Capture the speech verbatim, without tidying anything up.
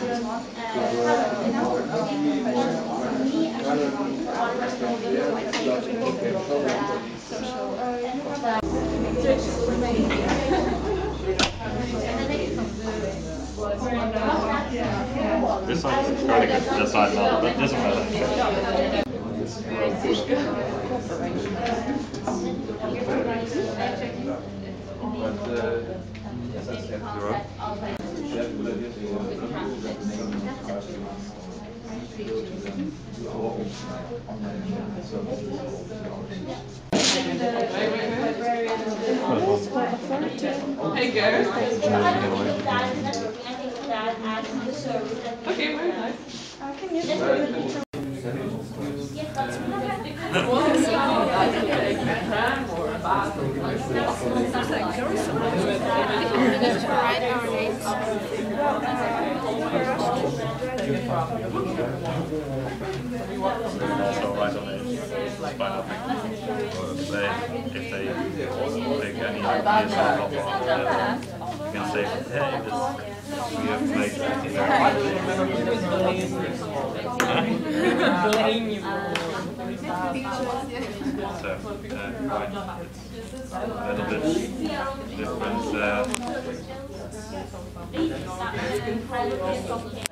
This one's trying to get to the side now, but it doesn't matter. Hey girl. Okay, very nice. Also right on it, it's by nothing. If they, if they make any ideas on top of it, you can say, hey, this, we have made so, uh, quite a little bit different. Uh,